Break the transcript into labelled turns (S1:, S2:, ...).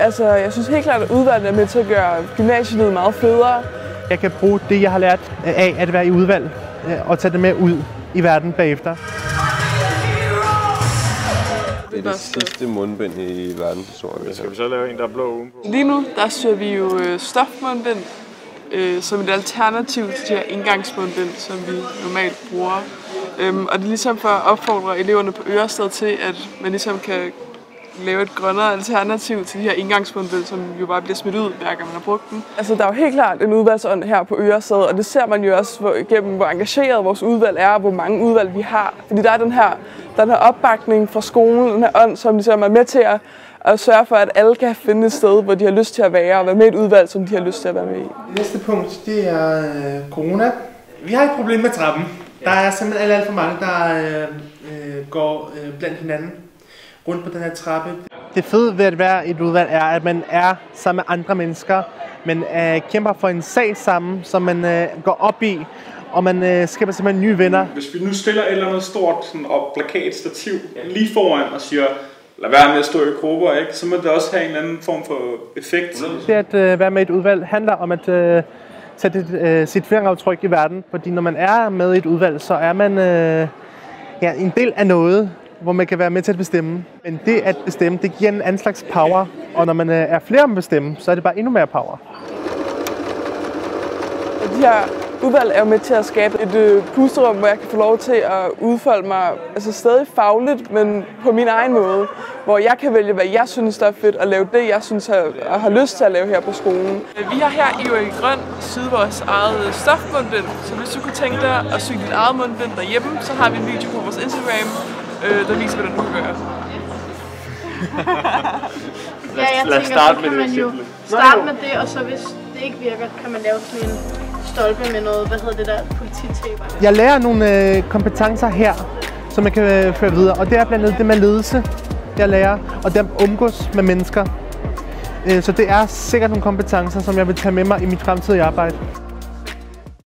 S1: Altså, jeg synes helt klart, at udvalget er med til at gøre gymnasielivet meget federe.
S2: Jeg kan bruge det, jeg har lært af at være i udvalg, og tage det med ud i verden bagefter.
S3: Det er det sidste mundbind i verdenshistorien.
S4: Skal vi så lave en, der er blå udenpå?
S1: Lige nu, der syr vi jo stofmundbind som et alternativ til de her indgangsmundbind, som vi normalt bruger. Og det er ligesom for at opfordre eleverne på Ørestad til, at man ligesom kan lave et grønnere alternativ til de her indgangsmundbind, som jo bare bliver smidt ud, hver gang man har brugt dem. Altså, der er jo helt klart en udvalgsånd her på Ørestad, og det ser man jo også gennem, hvor engageret vores udvalg er, og hvor mange udvalg vi har. Fordi der er den her opbakning fra skolen, den her ånd, som ligesom er med til at sørge for, at alle kan finde et sted, hvor de har lyst til at være, og være med i et udvalg, som de har lyst til at være med i.
S2: Næste punkt, det er corona. Vi har et problem med trappen. Der er simpelthen alt for mange, der går blandt hinanden rundt på den her trappe. Det fede ved at være i et udvalg er, at man er sammen med andre mennesker. Man kæmper for en sag sammen, som man går op i, og man skaber simpelthen nye venner.
S4: Hvis vi nu stiller et eller andet stort plakatstativ lige foran og siger, lad være med at stå i grupper, ikke? Så må det også have en eller anden form for effekt.
S2: Det at være med i et udvalg handler om at sætte sit fingeraftryk i verden, fordi når man er med i et udvalg, så er man en del af noget, hvor man kan være med til at bestemme. Men det at bestemme, det giver en anden slags power, og når man er flere om at bestemme, så er det bare endnu mere power.
S1: De her udvalg er jo med til at skabe et pusterum, hvor jeg kan få lov til at udfolde mig stadig fagligt, men på min egen måde. Hvor jeg kan vælge, hvad jeg synes, der er fedt, og lave det, jeg synes, jeg har lyst til at lave her på skolen. Vi har her i Grøn syet vores eget stofmundbind, så hvis du kunne tænke dig at sy dit eget mundbind derhjemme, så har vi en video på vores Instagram, der viser, hvordan du kan gøre.
S5: Ja, jeg tænker, så kan man jo starte med det, og så hvis det ikke virker, kan man lave sådan en stolpe med noget, hvad hedder det der, polititape.
S2: Jeg lærer nogle kompetencer her, som jeg kan føre videre, og det er blandt andet det med ledelse, jeg lærer, og det at omgås med mennesker. Så det er sikkert nogle kompetencer, som jeg vil tage med mig i mit fremtidige arbejde.